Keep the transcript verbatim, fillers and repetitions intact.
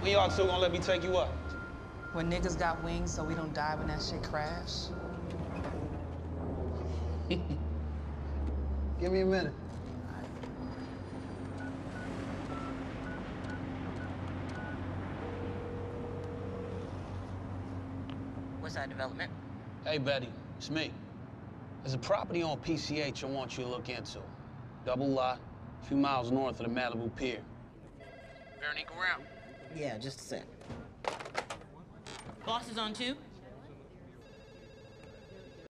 When y'all two gonna let me take you up? When niggas got wings so we don't die when that shit crash. Give me a minute. What's that development? Hey, Betty, it's me. There's a property on P C H I want you to look into. Double lot, a few miles north of the Malibu Pier. Veronique around? Yeah, just a sec. Boss is on too?